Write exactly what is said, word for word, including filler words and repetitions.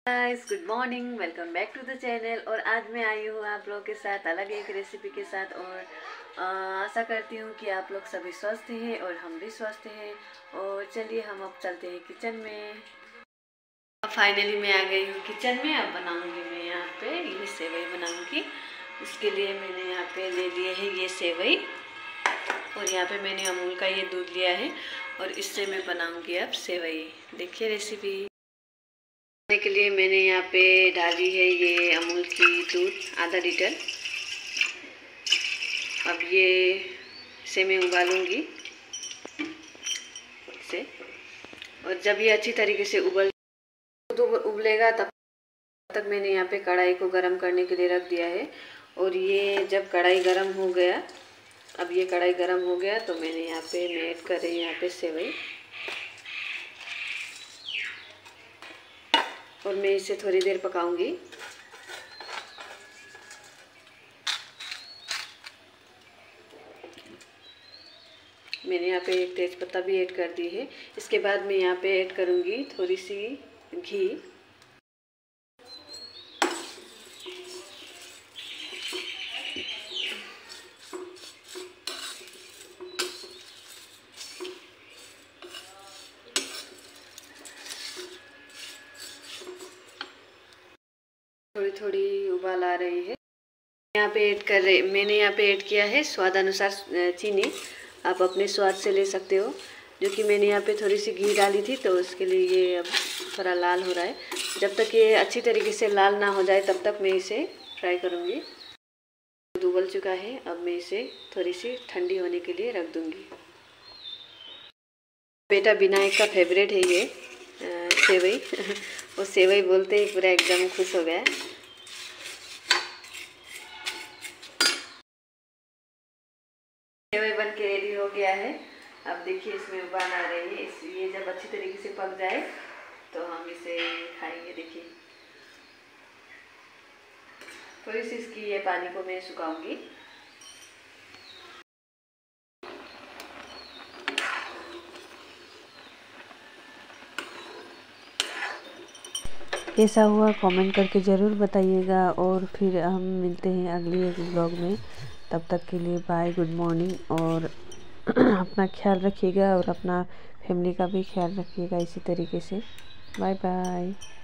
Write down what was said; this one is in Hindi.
Guys, good morning. Welcome back to the channel. और आज मैं आई हूँ आप लोगों के साथ अलग एक रेसिपी के साथ। और आ, आशा करती हूँ कि आप लोग सभी स्वस्थ हैं और हम भी स्वस्थ हैं। और चलिए हम अब चलते हैं किचन में। अब फाइनली मैं आ गई हूँ किचन में। अब बनाऊँगी मैं यहाँ पे ये सेवई बनाऊँगी। इसके लिए मैंने यहाँ पे ले लिए है ये सेवई, और यहाँ पे मैंने अमूल का ये दूध लिया है, और इससे मैं बनाऊँगी अब सेवई। देखिए रेसिपी के लिए मैंने यहाँ पे डाली है ये अमूल की दूध आधा लीटर। अब ये इसे मैं उबालूंगी इसे, और जब ये अच्छी तरीके से उबल उबलेगा तब तक मैंने यहाँ पे कढ़ाई को गरम करने के लिए रख दिया है। और ये जब कढ़ाई गरम हो गया, अब ये कढ़ाई गरम हो गया तो मैंने यहाँ पे मैं ऐड कर रही हूँ यहाँ पे सेवई, और मैं इसे थोड़ी देर पकाऊंगी। मैंने यहाँ पे एक तेज़पत्ता भी ऐड कर दी है। इसके बाद मैं यहाँ पे ऐड करूँगी थोड़ी सी घी। थोड़ी थोड़ी उबाल आ रही है। यहाँ पे ऐड कर रहे मैंने यहाँ पे ऐड किया है स्वाद अनुसार चीनी। आप अपने स्वाद से ले सकते हो, जो कि मैंने यहाँ पे थोड़ी सी घी डाली थी तो उसके लिए ये अब थोड़ा लाल हो रहा है। जब तक ये अच्छी तरीके से लाल ना हो जाए तब तक मैं इसे फ्राई करूँगी। दूध उबल चुका है, अब मैं इसे थोड़ी सी ठंडी होने के लिए रख दूँगी। बेटा विनायक का फेवरेट है ये सेवई वो सेवई बोलते ही पूरा एकदम खुश हो गया। सेवई बन के रेडी हो गया है। अब देखिए इसमें उबाल आ रही है। इस ये जब अच्छी तरीके से पक जाए तो हम इसे खाएंगे। देखिए थोड़ी सी इसकी ये पानी को मैं सुखाऊंगी। कैसा हुआ कमेंट करके ज़रूर बताइएगा। और फिर हम मिलते हैं अगली एक ब्लॉग में। तब तक के लिए बाय, गुड मॉर्निंग। और अपना ख्याल रखिएगा और अपना फैमिली का भी ख्याल रखिएगा इसी तरीके से। Bye bye.